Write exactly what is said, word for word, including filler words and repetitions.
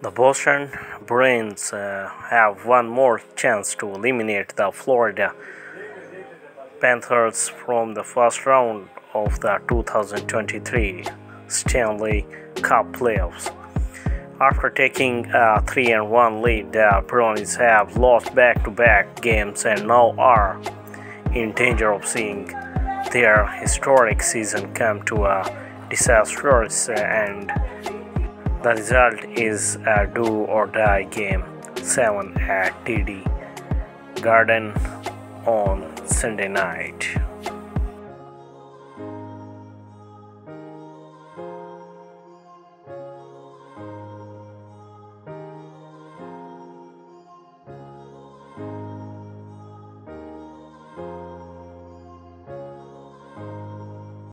The Boston Bruins uh, have one more chance to eliminate the Florida Panthers from the first round of the two thousand twenty-three Stanley Cup Playoffs. After taking a three and one lead, the Bruins have lost back-to-back games and now are in danger of seeing their historic season come to a disastrous end. The result is a do-or-die game seven at T D Garden on Sunday night.